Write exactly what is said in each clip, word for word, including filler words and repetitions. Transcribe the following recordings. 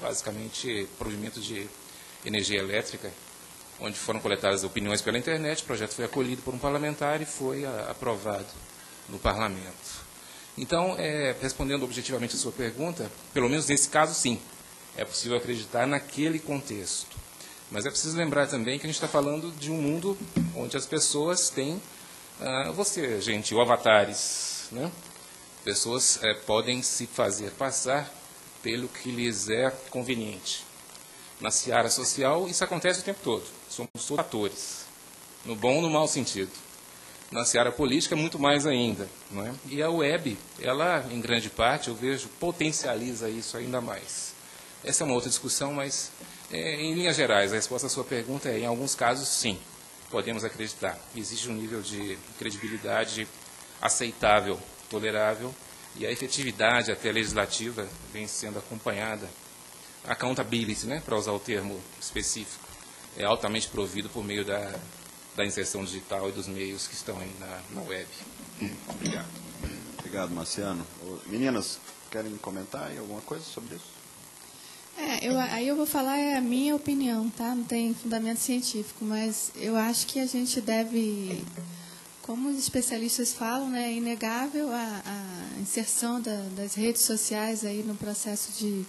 basicamente provimento de energia elétrica, onde foram coletadas opiniões pela internet. O projeto foi acolhido por um parlamentar e foi a, aprovado no parlamento. Então, é, respondendo objetivamente a sua pergunta, pelo menos nesse caso, sim, é possível acreditar naquele contexto. Mas é preciso lembrar também que a gente está falando de um mundo onde as pessoas têm, ah, você, gentil, avatares, né? Pessoas é, podem se fazer passar pelo que lhes é conveniente. Na seara social, isso acontece o tempo todo. Somos todos atores, no bom ou no mau sentido. Na seara política, muito mais ainda. Não é? E a web, ela, em grande parte, eu vejo, potencializa isso ainda mais. Essa é uma outra discussão, mas, é, em linhas gerais, a resposta à sua pergunta é, em alguns casos, sim, podemos acreditar. Existe um nível de credibilidade aceitável, tolerável, e a efetividade até legislativa vem sendo acompanhada. Accountability, né, para usar o termo específico, é altamente provido por meio da, da inserção digital e dos meios que estão aí na, na web. Obrigado. Obrigado, Marciano. Meninas, querem comentar aí alguma coisa sobre isso? É, eu, aí eu vou falar é a minha opinião, tá? Não tem fundamento científico, mas eu acho que a gente deve, como os especialistas falam, né, é inegável a, a inserção da, das redes sociais aí no processo de,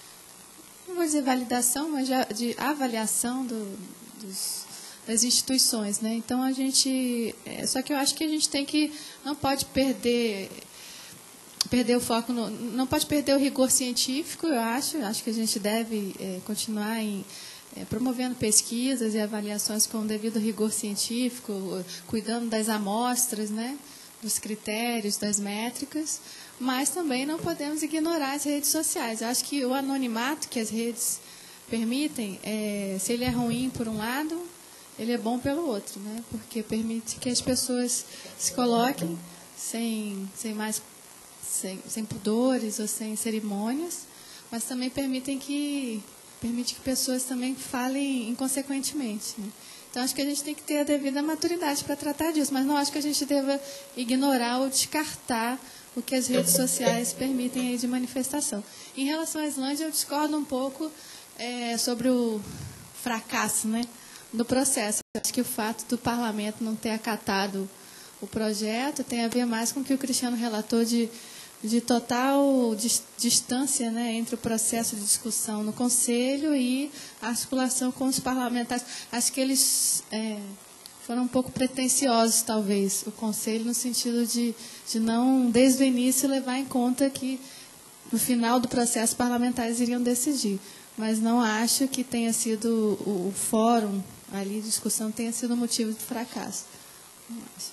não vou dizer validação, mas de, de avaliação do, dos, das instituições, né? Então a gente, é, só que eu acho que a gente tem que, não pode perder perder o foco, no, não pode perder o rigor científico, eu acho, acho que a gente deve é, continuar em, é, promovendo pesquisas e avaliações com o devido rigor científico, cuidando das amostras, né, dos critérios, das métricas, mas também não podemos ignorar as redes sociais. Eu acho que o anonimato que as redes permitem, é, se ele é ruim por um lado, ele é bom pelo outro, né, porque permite que as pessoas se coloquem sem, sem mais Sem, sem pudores ou sem cerimônias, mas também permitem que, permite que pessoas também falem inconsequentemente, né? Então, acho que a gente tem que ter a devida maturidade para tratar disso, mas não acho que a gente deva ignorar ou descartar o que as redes sociais permitem aí de manifestação. Em relação à Islândia, eu discordo um pouco é, sobre o fracasso, né, do processo. Eu acho que o fato do parlamento não ter acatado o projeto tem a ver mais com o que o Cristiano relatou de de total distância, né, entre o processo de discussão no Conselho e a articulação com os parlamentares. Acho que eles é, foram um pouco pretensiosos, talvez, o Conselho, no sentido de, de não, desde o início, levar em conta que, no final do processo, os parlamentares iriam decidir. Mas não acho que tenha sido o, o fórum ali de discussão tenha sido motivo de fracasso. Não acho.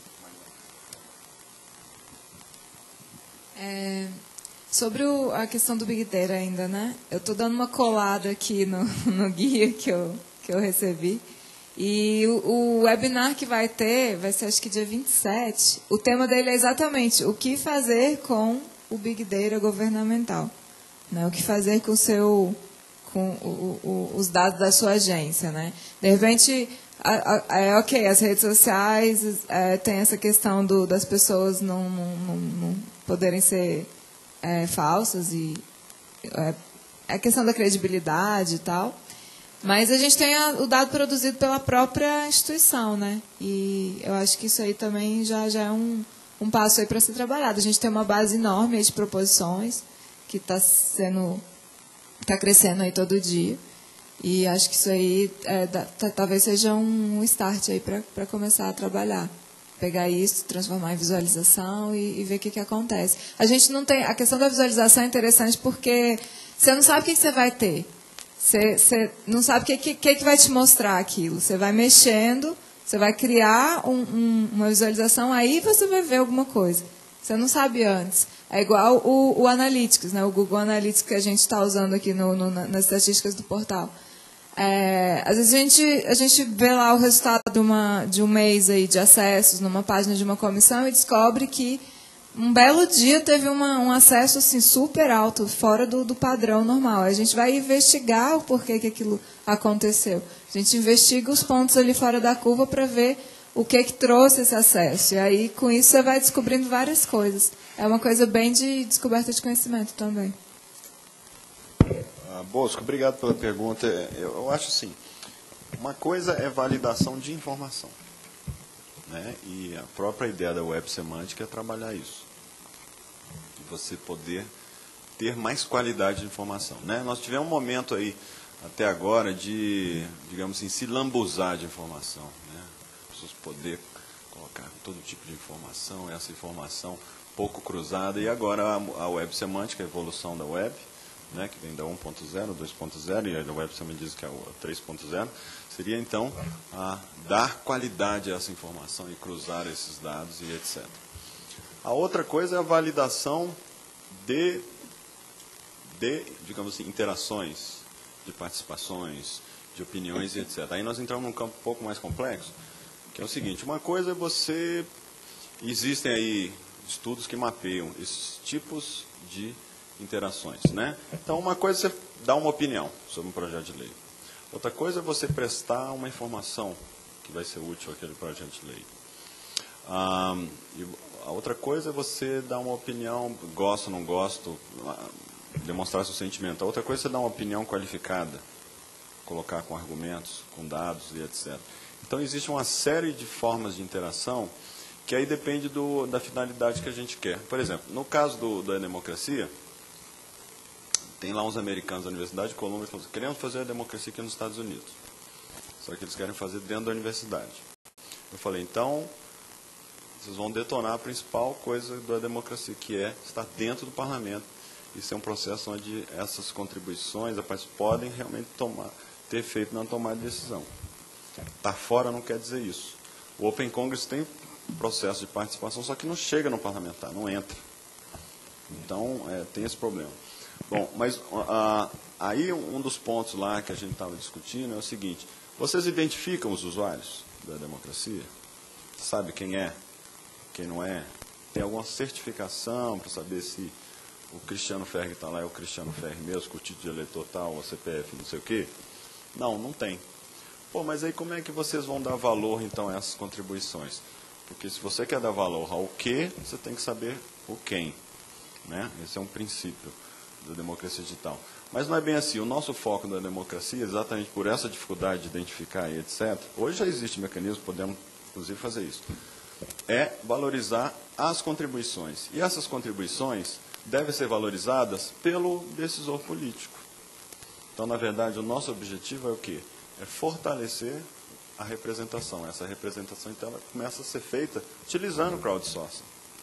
É, sobre o, a questão do Big Data ainda, né? Eu estou dando uma colada aqui no, no guia que eu, que eu recebi. E o, o webinar que vai ter, vai ser acho que dia vinte e sete. O tema dele é exatamente o que fazer com o Big Data governamental. Né? O que fazer com, o seu, com o, o, os dados da sua agência. Né? De repente, é ok, as redes sociais é, tem essa questão do, das pessoas não... não, não, não poderem ser é, falsas e é, a questão da credibilidade e tal, mas a gente tem a, o dado produzido pela própria instituição, né? E eu acho que isso aí também já, já é um, um passo aí para ser trabalhado. A gente tem uma base enorme aí de proposições que está sendo, está crescendo aí todo dia, e acho que isso aí é, da, talvez seja um start aí para começar a trabalhar. Pegar isso, transformar em visualização e, e ver o que, que acontece. A gente não tem, a questão da visualização é interessante porque você não sabe o que, que você vai ter. Você, você não sabe o que, que, que vai te mostrar aquilo. Você vai mexendo, você vai criar um, um, uma visualização, aí você vai ver alguma coisa. Você não sabe antes. É igual o, o Analytics, né? O Google Analytics que a gente está usando aqui no, no, nas estatísticas do portal. É, às vezes a gente, a gente vê lá o resultado de, uma, de um mês aí de acessos numa página de uma comissão e descobre que um belo dia teve uma, um acesso assim, super alto, fora do, do padrão normal. A gente vai investigar o porquê que aquilo aconteceu. A gente investiga os pontos ali fora da curva para ver o que, que trouxe esse acesso. E aí, com isso, você vai descobrindo várias coisas. É uma coisa bem de descoberta de conhecimento também. Ah, Bosco, obrigado pela pergunta. Eu, eu acho assim, uma coisa é validação de informação, né? E a própria ideia da web semântica é trabalhar isso. De você poder ter mais qualidade de informação, né? Nós tivemos um momento aí, até agora, de, digamos assim, se lambuzar de informação, né? As pessoas poder colocar todo tipo de informação, essa informação pouco cruzada, e agora a, a web semântica, a evolução da web, né, que vem da um ponto zero, dois ponto zero, e a web também diz que é o três ponto zero, seria então a dar qualidade a essa informação e cruzar esses dados e etcétera. A outra coisa é a validação de, de digamos assim, interações, de participações, de opiniões e etcétera. Aí nós entramos num campo um pouco mais complexo, que é o seguinte, uma coisa é você, existem aí estudos que mapeiam esses tipos de interações, né? Então, uma coisa é você dar uma opinião sobre um projeto de lei. Outra coisa é você prestar uma informação que vai ser útil àquele projeto de lei. Ah, e a outra coisa é você dar uma opinião, gosto, não gosto, demonstrar seu sentimento. A outra coisa é você dar uma opinião qualificada, colocar com argumentos, com dados e etcétera. Então, existe uma série de formas de interação que aí depende do, da finalidade que a gente quer. Por exemplo, no caso do, da democracia, tem lá uns americanos da Universidade de Colômbia que falam assim, queremos fazer a democracia aqui nos Estados Unidos. Só que eles querem fazer dentro da universidade. Eu falei, então, vocês vão detonar a principal coisa da democracia, que é estar dentro do parlamento. Isso é um processo onde essas contribuições podem realmente tomar, ter efeito na tomada de decisão. Estar fora não quer dizer isso. O Open Congress tem processo de participação, só que não chega no parlamentar, não entra. Então, é, tem esse problema. Bom, mas ah, aí um dos pontos lá que a gente estava discutindo é o seguinte, vocês identificam os usuários da democracia? Sabe quem é, quem não é? Tem alguma certificação para saber se o Cristiano Ferri que está lá é o Cristiano Ferri mesmo, com o título de eleitor tal, o C P F, não sei o quê? Não, não tem. Pô, mas aí como é que vocês vão dar valor, então, a essas contribuições? Porque se você quer dar valor ao que, você tem que saber o quem, né? Esse é um princípio da democracia digital. Mas não é bem assim. O nosso foco da democracia, exatamente por essa dificuldade de identificar e etcétera, hoje já existe mecanismo, podemos, inclusive, fazer isso, é valorizar as contribuições. E essas contribuições devem ser valorizadas pelo decisor político. Então, na verdade, o nosso objetivo é o quê? É fortalecer a representação. Essa representação, então, ela começa a ser feita utilizando o crowdsourcing.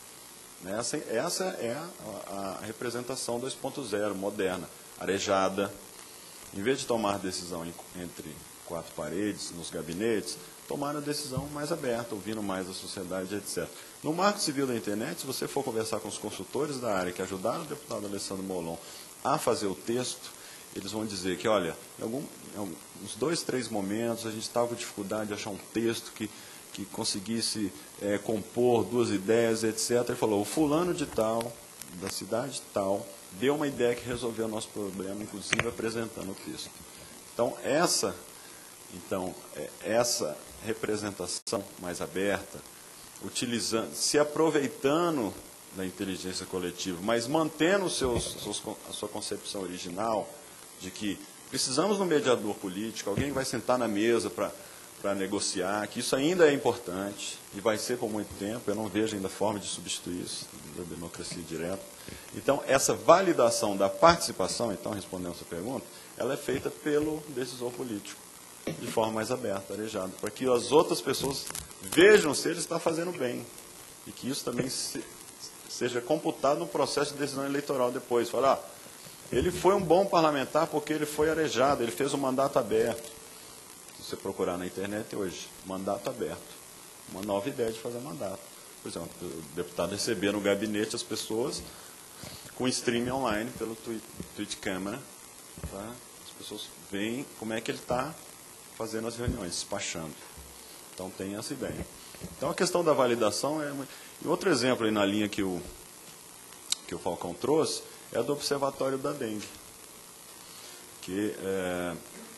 Essa, essa é a, a representação dois ponto zero, moderna, arejada. Em vez de tomar decisão em, entre quatro paredes, nos gabinetes, tomar a decisão mais aberta, ouvindo mais a sociedade, etcétera. No Marco Civil da Internet, se você for conversar com os consultores da área que ajudaram o deputado Alessandro Molon a fazer o texto, eles vão dizer que, olha, em, algum, em uns dois, três momentos, a gente estava com dificuldade de achar um texto que, que conseguisse é, compor duas ideias, etcétera. Ele falou, o fulano de tal, da cidade tal, deu uma ideia que resolveu o nosso problema, inclusive apresentando o texto. Então, essa, então, essa representação mais aberta, utilizando, se aproveitando da inteligência coletiva, mas mantendo os seus, a sua concepção original de que precisamos de um mediador político, alguém vai sentar na mesa para para negociar, que isso ainda é importante e vai ser por muito tempo, eu não vejo ainda forma de substituir isso da democracia direta. Então, essa validação da participação, então, respondendo a sua pergunta, ela é feita pelo decisor político, de forma mais aberta, arejada, para que as outras pessoas vejam se ele está fazendo bem e que isso também se, seja computado no processo de decisão eleitoral depois. Falar, ah, ele foi um bom parlamentar porque ele foi arejado, ele fez um mandato aberto. Se você procurar na internet hoje, mandato aberto, uma nova ideia de fazer mandato. Por exemplo, o deputado receber no gabinete as pessoas com streaming online pelo Twitch Câmara, tá? As pessoas veem como é que ele está fazendo as reuniões, despachando. Então, tem essa ideia. Então, a questão da validação é... E outro exemplo aí na linha que o, que o Falcão trouxe é do Observatório da Dengue, que é,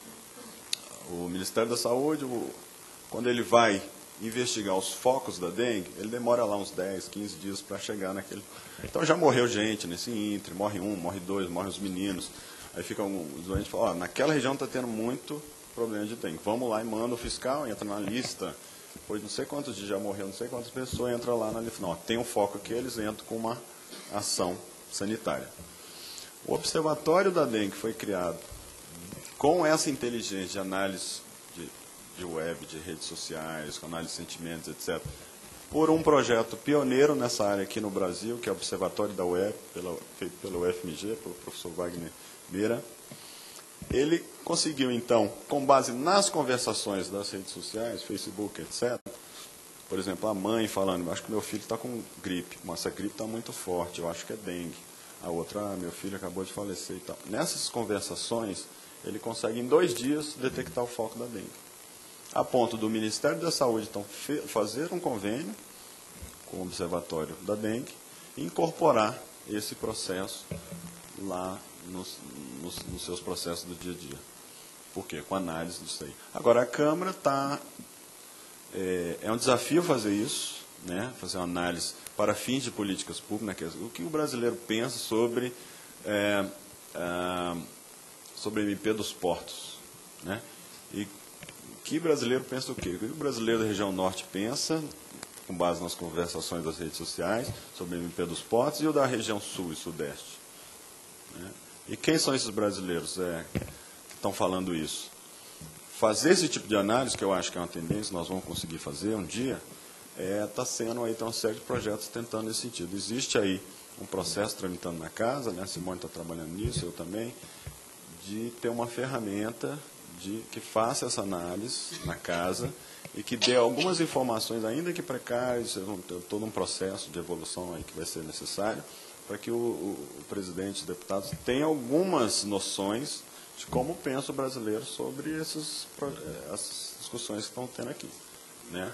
o Ministério da Saúde, o, quando ele vai investigar os focos da dengue, ele demora lá uns dez, quinze dias para chegar naquele... Então, já morreu gente nesse íntre, morre um, morre dois, morrem os meninos. Aí fica um, os doentes falam, ó, naquela região está tendo muito problema de dengue. Vamos lá e manda o fiscal, entra na lista. Depois não sei quantos dias já morreu, não sei quantas pessoas, entra lá na lista. Não, tem um foco aqui, eles entram com uma ação sanitária. O Observatório da Dengue foi criado com essa inteligência de análise de, de web, de redes sociais, com análise de sentimentos, etcétera, por um projeto pioneiro nessa área aqui no Brasil, que é o Observatório da Web, pela, feito pelo U F M G, pelo professor Wagner Meira. Ele conseguiu, então, com base nas conversações das redes sociais, Facebook, etcétera, por exemplo, a mãe falando, acho que meu filho está com gripe, mas essa gripe está muito forte, eu acho que é dengue. A outra, ah, meu filho acabou de falecer e tal. Nessas conversações, ele consegue, em dois dias, detectar o foco da dengue. A ponto do Ministério da Saúde, então, fazer um convênio com o Observatório da Dengue e incorporar esse processo lá nos, nos, nos seus processos do dia a dia. Por quê? Com análise disso aí. Agora, a Câmara está... É, é um desafio fazer isso, né? Fazer uma análise para fins de políticas públicas, o que o brasileiro pensa sobre, é, é, sobre a M P dos portos, né? E que brasileiro pensa o quê? O que o brasileiro da região norte pensa, com base nas conversações das redes sociais, sobre a M P dos portos, e o da região sul e sudeste, né? E quem são esses brasileiros é, que estão falando isso? Fazer esse tipo de análise, que eu acho que é uma tendência, nós vamos conseguir fazer um dia, está é, sendo aí, tem uma série de projetos tentando nesse sentido. Existe aí um processo tramitando na casa, né? A Simone está trabalhando nisso, eu também, de ter uma ferramenta de, que faça essa análise na casa e que dê algumas informações, ainda que precárias, todo um processo de evolução aí que vai ser necessário, para que o, o, o presidente e os deputados tenham algumas noções de como pensa o brasileiro sobre esses, essas discussões que estão tendo aqui, né?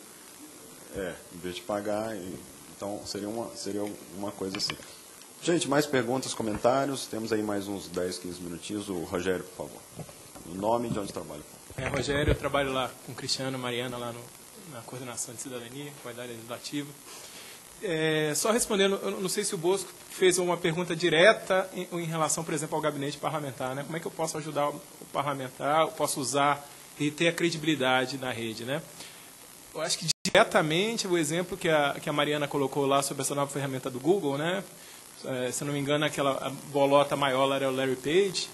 É, em vez de pagar, então seria uma, seria uma coisa assim. Gente, mais perguntas, comentários? Temos aí mais uns dez, quinze minutinhos. O Rogério, por favor. O nome de onde trabalha? É, Rogério, eu trabalho lá com o Cristiano e Mariana, lá no, na Coordenação de Cidadania, Qualidade Legislativa. É, só respondendo, eu não sei se o Bosco fez uma pergunta direta em, em relação, por exemplo, ao gabinete parlamentar, né? Como é que eu posso ajudar o, o parlamentar, eu posso usar e ter a credibilidade na rede, né? Eu acho que diretamente o exemplo que a, que a Mariana colocou lá sobre essa nova ferramenta do Google, né? É, se eu não me engano, aquela bolota maior era o Larry Page,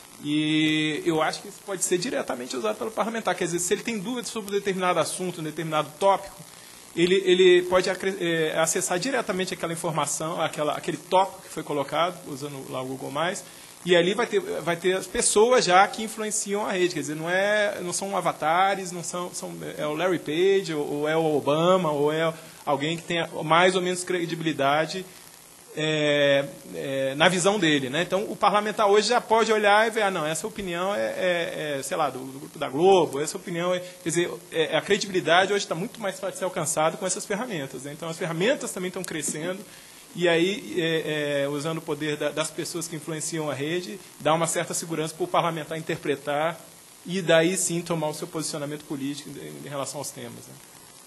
e eu acho que isso pode ser diretamente usado pelo parlamentar. Quer dizer, se ele tem dúvidas sobre um determinado assunto, um determinado tópico, ele, ele pode é, acessar diretamente aquela informação, aquela, aquele tópico que foi colocado, usando lá o Google mais, e ali vai ter, vai ter as pessoas já que influenciam a rede. Quer dizer, não, é, não são avatares, não são, são, é o Larry Page, ou, ou é o Obama, ou é alguém que tenha mais ou menos credibilidade É, é, na visão dele, né? Então, o parlamentar hoje já pode olhar e ver, ah, não, essa opinião é, é, é sei lá, do, do grupo da Globo, essa opinião é... Quer dizer, é, a credibilidade hoje está muito mais fácil de ser alcançada com essas ferramentas, né? Então, as ferramentas também estão crescendo, e aí, é, é, usando o poder da, das pessoas que influenciam a rede, dá uma certa segurança para o parlamentar interpretar e daí sim tomar o seu posicionamento político em, em relação aos temas, né?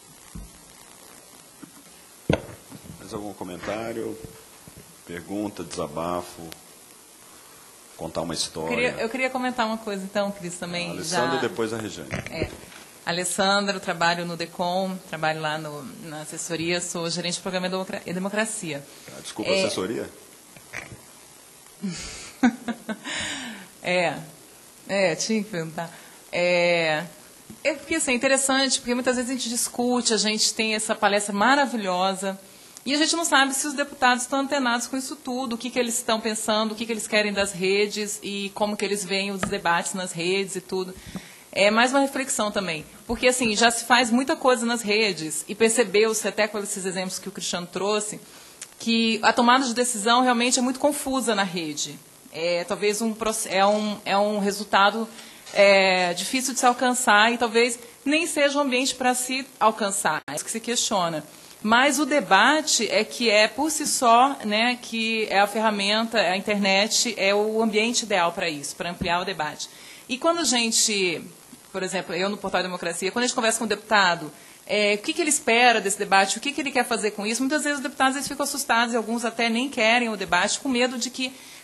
Mais algum comentário? Pergunta, desabafo, contar uma história. Eu queria, eu queria comentar uma coisa, então, Cris, também. A Alessandra já... e depois a Regiane. É. Alessandra, eu trabalho no DECOM, trabalho lá no, na assessoria, sou gerente de programa e democracia. Ah, desculpa, é... assessoria? é, é, tinha que perguntar. É... é porque, assim, é interessante, porque muitas vezes a gente discute, a gente tem essa palestra maravilhosa, e a gente não sabe se os deputados estão antenados com isso tudo, o que, que eles estão pensando, o que, que eles querem das redes e como que eles veem os debates nas redes e tudo. É mais uma reflexão também, porque assim, já se faz muita coisa nas redes e percebeu-se, até com esses exemplos que o Cristiano trouxe, que a tomada de decisão realmente é muito confusa na rede. É talvez um, é um, é um resultado é, difícil de se alcançar e talvez nem seja um ambiente para se alcançar, é isso que se questiona. Mas o debate é que é, por si só, né, que é a ferramenta, a internet é o ambiente ideal para isso, para ampliar o debate. E quando a gente, por exemplo, eu no Portal Democracia, quando a gente conversa com o deputado, é, o que, que ele espera desse debate, o que, que ele quer fazer com isso, muitas vezes os deputados eles ficam assustados e alguns até nem querem o debate, com medo de que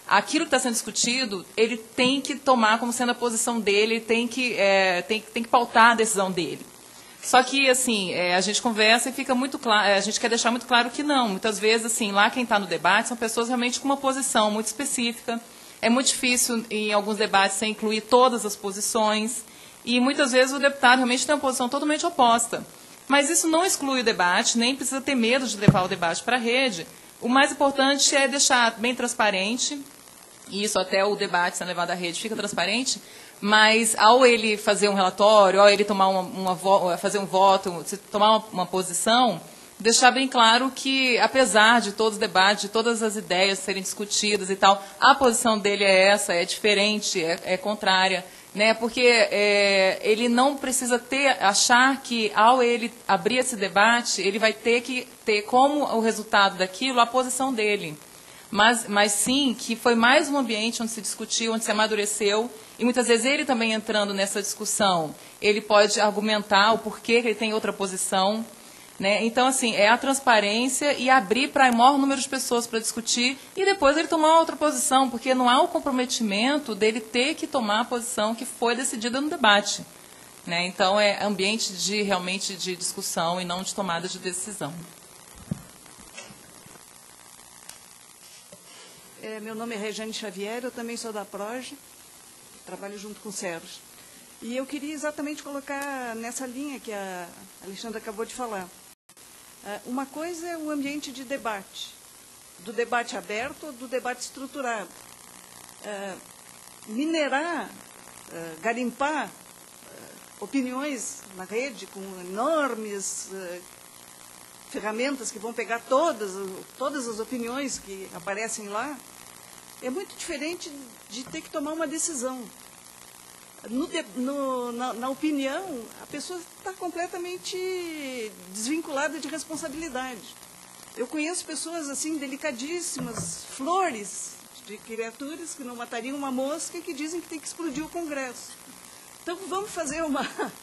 aquilo que está sendo discutido, ele tem que tomar como sendo a posição dele, ele tem que, é, tem, tem que pautar a decisão dele. Só que, assim, é, a gente conversa e fica muito claro, a gente quer deixar muito claro que não. Muitas vezes, assim, lá quem está no debate são pessoas realmente com uma posição muito específica. É muito difícil, em alguns debates, você incluir todas as posições. E, muitas vezes, o deputado realmente tem uma posição totalmente oposta. Mas isso não exclui o debate, nem precisa ter medo de levar o debate para a rede. O mais importante é deixar bem transparente, e isso até o debate sendo levado à rede fica transparente, mas ao ele fazer um relatório, ao ele tomar uma, uma, fazer um voto, tomar uma, uma posição, deixar bem claro que, apesar de todos os debates, de todas as ideias serem discutidas e tal, a posição dele é essa, é diferente, é, é contrária, né? Porque é, ele não precisa ter, achar que, ao ele abrir esse debate, ele vai ter que ter como o resultado daquilo a posição dele. Mas, mas sim, que foi mais um ambiente onde se discutiu, onde se amadureceu, e muitas vezes ele também entrando nessa discussão, ele pode argumentar o porquê que ele tem outra posição, né? Então, assim, é a transparência e abrir para o maior número de pessoas para discutir, e depois ele tomar outra posição, porque não há o comprometimento dele ter que tomar a posição que foi decidida no debate, né? Então, é ambiente de, realmente de discussão e não de tomada de decisão. É, meu nome é Regiane Xavier, eu também sou da Proge, trabalho junto com o Sérgio. E eu queria exatamente colocar nessa linha que a Alexandra acabou de falar. É, uma coisa é o ambiente de debate, do debate aberto ou do debate estruturado. É, minerar, é, garimpar é, opiniões na rede com enormes é, ferramentas que vão pegar todas, todas as opiniões que aparecem lá, é muito diferente de ter que tomar uma decisão. No, no, na, na opinião, a pessoa está completamente desvinculada de responsabilidade. Eu conheço pessoas assim delicadíssimas, flores de criaturas que não matariam uma mosca e que dizem que tem que explodir o Congresso. Então vamos fazer uma,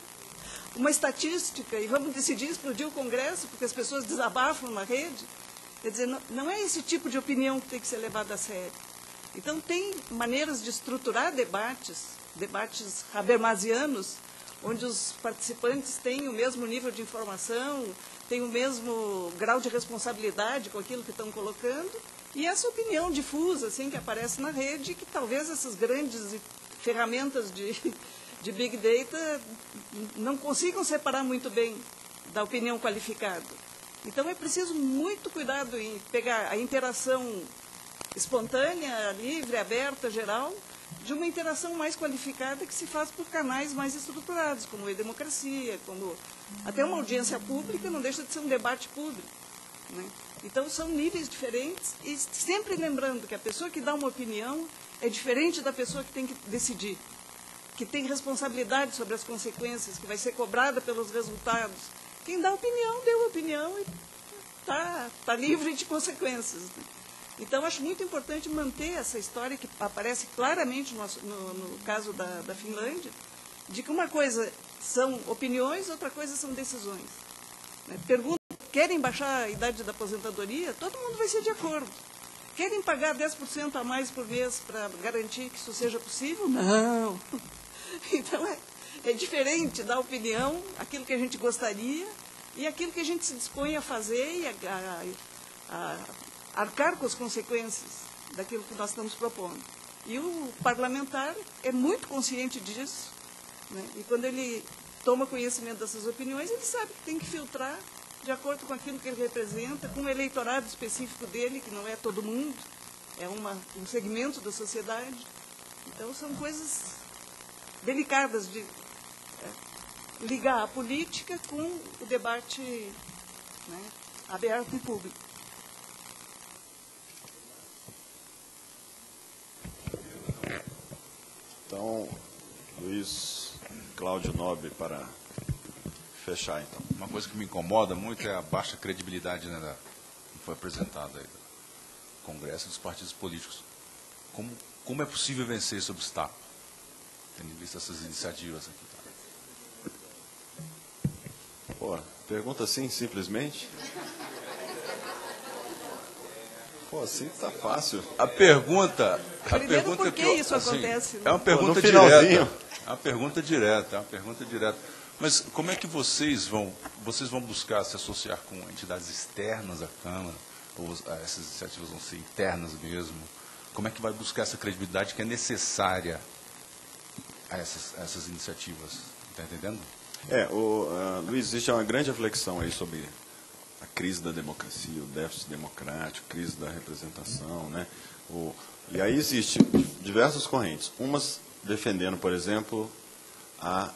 uma estatística e vamos decidir explodir o Congresso porque as pessoas desabafam na rede. Quer dizer, não, não é esse tipo de opinião que tem que ser levada a sério. Então tem maneiras de estruturar debates, debates habermasianos, onde os participantes têm o mesmo nível de informação, têm o mesmo grau de responsabilidade com aquilo que estão colocando, e essa opinião difusa, assim, que aparece na rede, que talvez essas grandes ferramentas de, de Big Data não consigam separar muito bem da opinião qualificada. Então é preciso muito cuidado em pegar a interação espontânea, livre, aberta, geral, de uma interação mais qualificada que se faz por canais mais estruturados, como a democracia, como até uma audiência pública não deixa de ser um debate público, né? Então são níveis diferentes e sempre lembrando que a pessoa que dá uma opinião é diferente da pessoa que tem que decidir, que tem responsabilidade sobre as consequências, que vai ser cobrada pelos resultados. Quem dá opinião, deu opinião e está tá livre de consequências, né? Então, acho muito importante manter essa história que aparece claramente no, no, no caso da, da Finlândia, de que uma coisa são opiniões, outra coisa são decisões. Pergunta, querem baixar a idade da aposentadoria? Todo mundo vai ser de acordo. Querem pagar dez por cento a mais por mês para garantir que isso seja possível? Não. Então, é, é diferente da opinião, aquilo que a gente gostaria e aquilo que a gente se dispõe a fazer e a, a, a arcar com as consequências daquilo que nós estamos propondo. E o parlamentar é muito consciente disso, né? E quando ele toma conhecimento dessas opiniões, ele sabe que tem que filtrar de acordo com aquilo que ele representa, com o eleitorado específico dele, que não é todo mundo, é uma, um segmento da sociedade. Então, são coisas delicadas de é, ligar a política com o debate, né, aberto e público. Então, Luiz Cláudio Nobre, para fechar, então. Uma coisa que me incomoda muito é a baixa credibilidade, né, da, que foi apresentada aí do Congresso e dos partidos políticos. Como, como é possível vencer esse obstáculo, tendo visto essas iniciativas aqui? Pô, pergunta assim, simplesmente? Pô, assim tá fácil. A pergunta... A Primeiro, pergunta por que eu- isso assim, acontece, né? É uma pergunta No finalzinho. direta. É uma pergunta direta, é uma pergunta direta. Mas como é que vocês vão, vocês vão buscar se associar com entidades externas à Câmara? Ou ah, essas iniciativas vão ser internas mesmo? Como é que vai buscar essa credibilidade que é necessária a essas, a essas iniciativas? Está entendendo? É, o, uh, Luiz, existe uma grande reflexão aí sobre a crise da democracia, o déficit democrático, crise da representação, né? O, e aí existe diversas correntes. Umas defendendo, por exemplo, a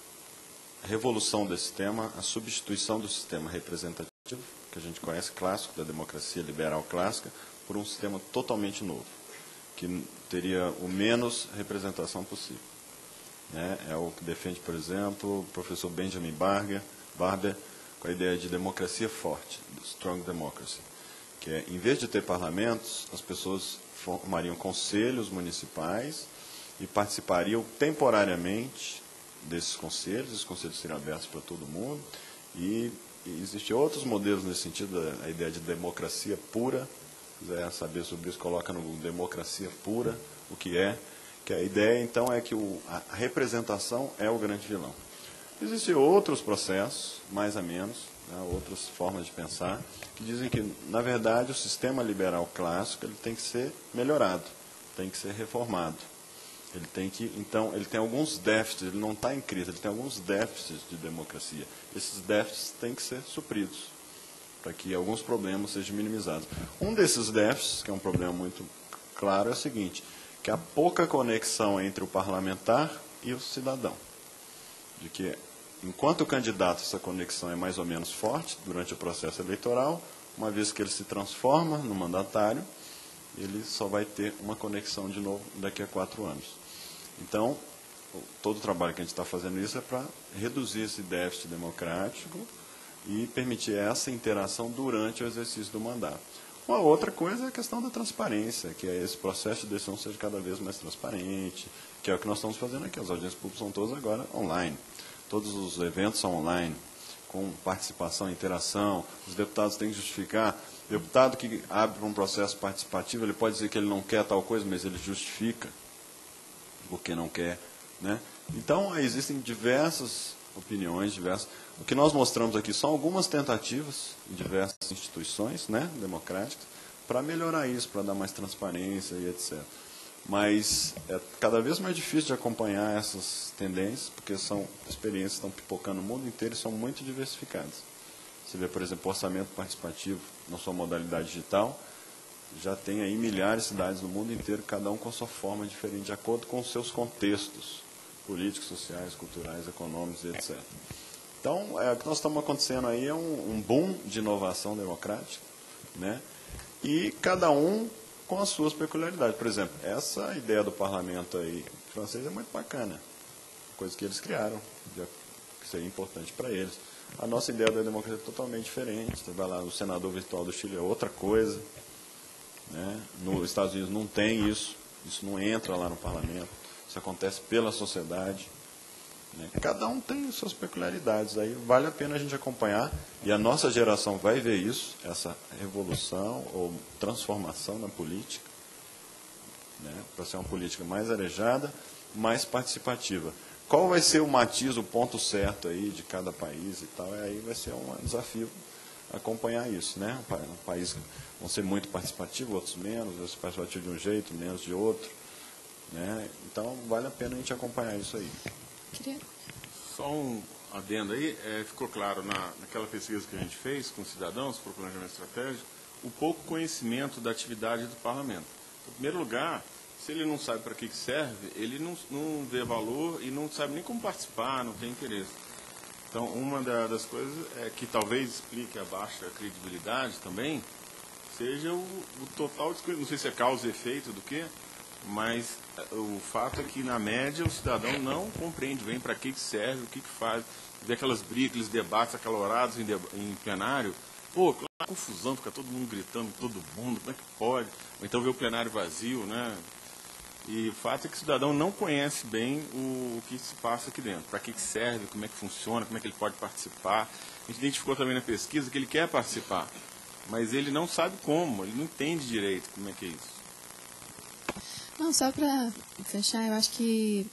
revolução desse sistema, a substituição do sistema representativo, que a gente conhece, clássico, da democracia liberal clássica, por um sistema totalmente novo, que teria o menos representação possível. Né? É o que defende, por exemplo, o professor Benjamin Barber, Barber, com a ideia de democracia forte, strong democracy, que é, em vez de ter parlamentos, as pessoas formariam conselhos municipais e participariam temporariamente desses conselhos, esses conselhos seriam abertos para todo mundo, e, e existem outros modelos nesse sentido, a ideia de democracia pura, se quiser saber sobre isso, coloca no democracia pura, o que é, que a ideia, então, é que o, a representação é o grande vilão. Existem outros processos, mais ou menos, né, outras formas de pensar, que dizem que, na verdade, o sistema liberal clássico ele tem que ser melhorado, tem que ser reformado. Ele tem que, então, ele tem alguns déficits, ele não está em crise, ele tem alguns déficits de democracia. Esses déficits têm que ser supridos, para que alguns problemas sejam minimizados. Um desses déficits, que é um problema muito claro, é o seguinte, que há pouca conexão entre o parlamentar e o cidadão. De que, enquanto o candidato, essa conexão é mais ou menos forte durante o processo eleitoral, uma vez que ele se transforma no mandatário, ele só vai ter uma conexão de novo daqui a quatro anos. Então, todo o trabalho que a gente está fazendo isso é para reduzir esse déficit democrático e permitir essa interação durante o exercício do mandato. Uma outra coisa é a questão da transparência, que é esse processo de decisão seja cada vez mais transparente, que é o que nós estamos fazendo aqui. As audiências públicas são todas agora online. Todos os eventos são online, com participação e interação. Os deputados têm que justificar. O deputado que abre para um processo participativo, ele pode dizer que ele não quer tal coisa, mas ele justifica porque não quer. Né? Então, existem diversas opiniões, diversas... O que nós mostramos aqui são algumas tentativas em diversas instituições, né, democráticas, para melhorar isso, para dar mais transparência e etcétera. Mas é cada vez mais difícil de acompanhar essas tendências, porque são experiências que estão pipocando no mundo inteiro e são muito diversificadas. Você vê, por exemplo, o orçamento participativo na sua modalidade digital, já tem aí milhares de cidades no mundo inteiro, cada um com a sua forma diferente, de acordo com os seus contextos políticos, sociais, culturais, econômicos e etcétera. Então, é, o que nós estamos acontecendo aí é um, um boom de inovação democrática, né? E cada um com as suas peculiaridades. Por exemplo, essa ideia do parlamento aí francês é muito bacana, coisa que eles criaram, que seria importante para eles. A nossa ideia da democracia é totalmente diferente. Você vai lá, o senador virtual do Chile é outra coisa, né? Nos Estados Unidos não tem isso, isso não entra lá no parlamento, isso acontece pela sociedade. Cada um tem suas peculiaridades, aí vale a pena a gente acompanhar, e a nossa geração vai ver isso, essa revolução ou transformação na política, né, para ser uma política mais arejada, mais participativa. Qual vai ser o matiz, o ponto certo aí de cada país e tal, e aí vai ser um desafio acompanhar isso, né? Um país vão ser muito participativo, outros menos, outros participativos de um jeito, menos de outro, né? Então vale a pena a gente acompanhar isso aí. Só um adendo aí, é, ficou claro na, naquela pesquisa que a gente fez com cidadãos para o planejamento estratégico, o pouco conhecimento da atividade do parlamento. Em primeiro lugar, se ele não sabe para que serve, ele não, não vê valor e não sabe nem como participar, não tem interesse. Então, uma da, das coisas é que talvez explique a baixa credibilidade também, seja o, o total desconhecimento, não sei se é causa e efeito do quê, mas o fato é que, na média, o cidadão não compreende bem para que serve, o que, que faz. Vê aquelas brigas, aqueles debates acalorados em, deba em plenário. Pô, claro, confusão, fica todo mundo gritando, todo mundo, como é que pode? Ou então vê o plenário vazio, né? E o fato é que o cidadão não conhece bem o, o que se passa aqui dentro. Para que, que serve, como é que funciona, como é que ele pode participar. A gente identificou também na pesquisa que ele quer participar. mas ele não sabe como, ele não entende direito como é que é isso. Não, só para fechar, eu acho que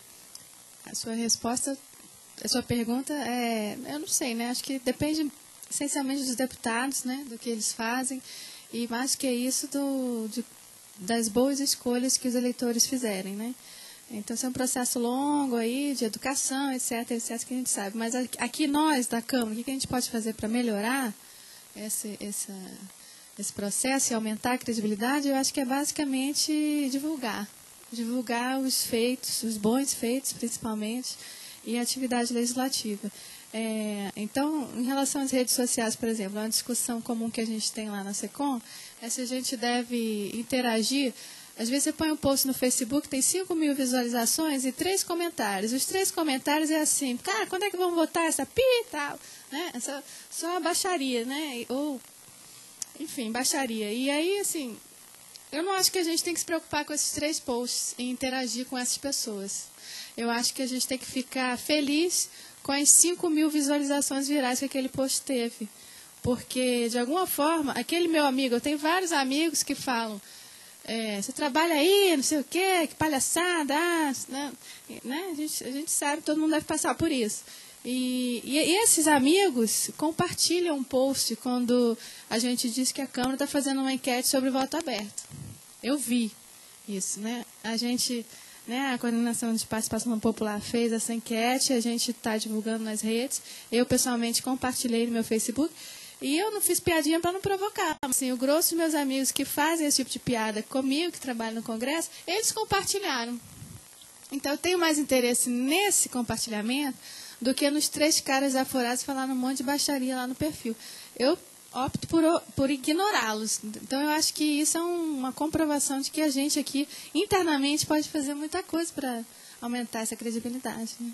a sua resposta, a sua pergunta é, eu não sei, né? Acho que depende essencialmente dos deputados, né? Do que eles fazem e mais que isso do, de, das boas escolhas que os eleitores fizerem, né? Então, isso é um processo longo aí, de educação, etc, etc, que a gente sabe. Mas aqui nós, da Câmara, o que a gente pode fazer para melhorar esse, essa, esse processo e aumentar a credibilidade, eu acho que é basicamente divulgar. Divulgar os feitos, os bons feitos, principalmente, e a atividade legislativa. É, então, em relação às redes sociais, por exemplo, uma discussão comum que a gente tem lá na SECOM é se a gente deve interagir. Às vezes você põe um post no Facebook, tem cinco mil visualizações e três comentários. Os três comentários é assim, cara, quando é que vão votar essa pi e tal? Né? Essa, só a baixaria, né? Ou, enfim, baixaria. E aí, assim, eu não acho que a gente tem que se preocupar com esses três posts e interagir com essas pessoas. Eu acho que a gente tem que ficar feliz com as cinco mil visualizações virais que aquele post teve. Porque, de alguma forma, aquele meu amigo, eu tenho vários amigos que falam, é, você trabalha aí, não sei o quê, que palhaçada, ah, né? Né? A, gente, a gente sabe, todo mundo deve passar por isso. E, e, e esses amigos compartilham um post quando a gente diz que a Câmara está fazendo uma enquete sobre o voto aberto. Eu vi isso, né? A gente, né, a Coordenação de Participação Popular fez essa enquete, a gente está divulgando nas redes. Eu, pessoalmente, compartilhei no meu Facebook. E eu não fiz piadinha para não provocar. Assim, o grosso dos meus amigos que fazem esse tipo de piada comigo, que trabalham no Congresso, eles compartilharam. Então, eu tenho mais interesse nesse compartilhamento do que nos três caras aforados falando um monte de baixaria lá no perfil. Eu opto por, por ignorá-los. Então, eu acho que isso é um, uma comprovação de que a gente aqui, internamente, pode fazer muita coisa para aumentar essa credibilidade, né?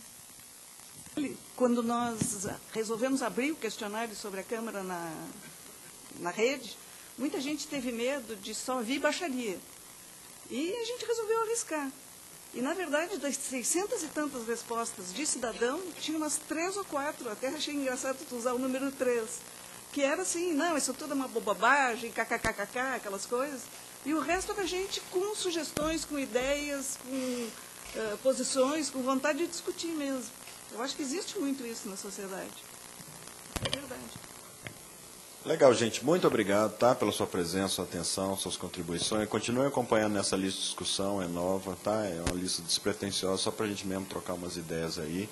Quando nós resolvemos abrir o questionário sobre a Câmara na, na rede, muita gente teve medo de só vir baixaria. E a gente resolveu arriscar. E, na verdade, das seiscentas e tantas respostas de cidadão, tinha umas três ou quatro, até achei engraçado tu usar o número três, que era assim, não, isso tudo é uma bobagem, kkkk, aquelas coisas. E o resto da gente com sugestões, com ideias, com uh, posições, com vontade de discutir mesmo. Eu acho que existe muito isso na sociedade. É verdade. Legal, gente. Muito obrigado, tá, pela sua presença, sua atenção, suas contribuições. Continue acompanhando nessa lista de discussão, é nova, tá? É uma lista despretensiosa, só para a gente mesmo trocar umas ideias aí.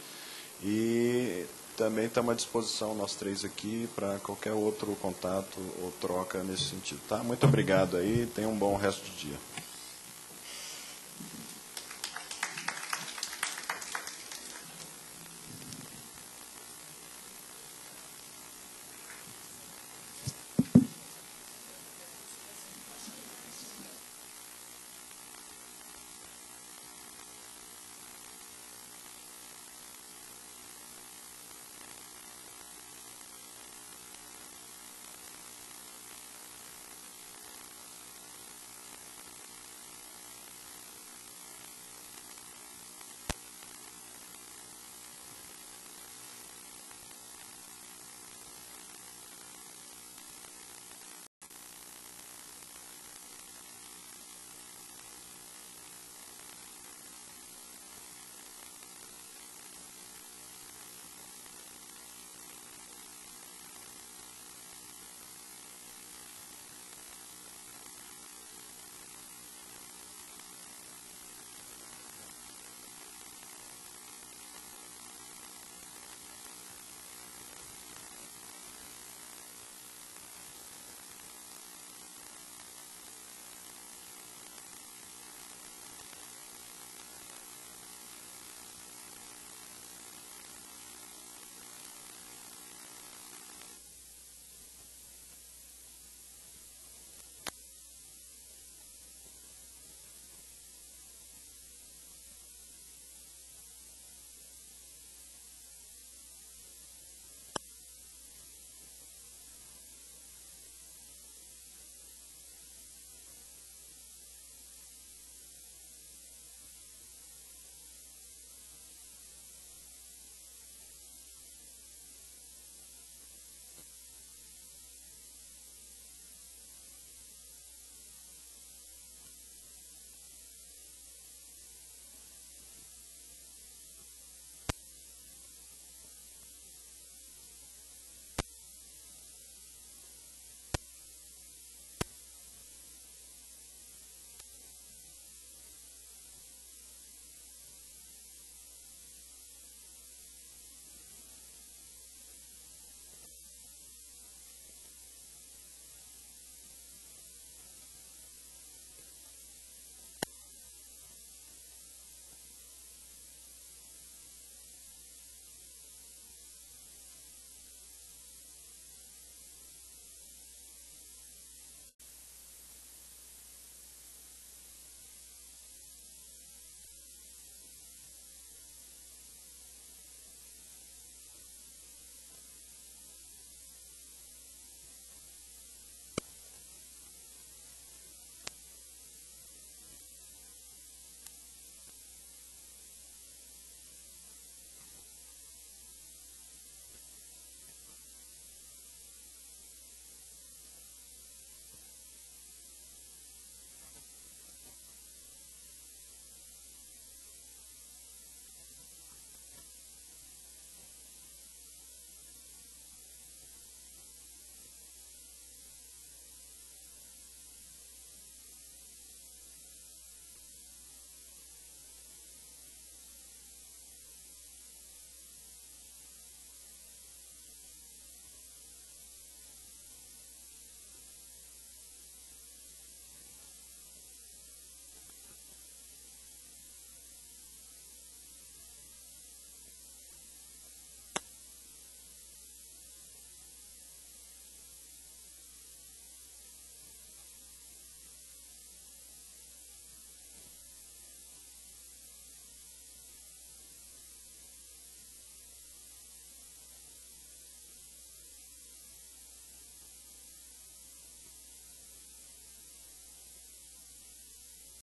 E também estamos à disposição, nós três aqui, para qualquer outro contato ou troca nesse sentido, tá? Muito obrigado aí, tenha um bom resto de dia.